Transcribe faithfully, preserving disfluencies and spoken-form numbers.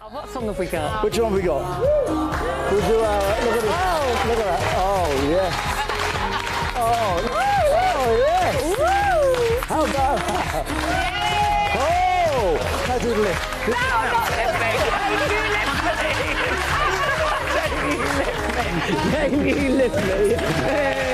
What song have we got? Which one have we got? We'll do our... Look at this. Oh. Look at that. Oh, yes. Oh, oh yes. Woo. How about that? Oh, how do you lift? No, not lift me. Can you lift me? Can you lift me?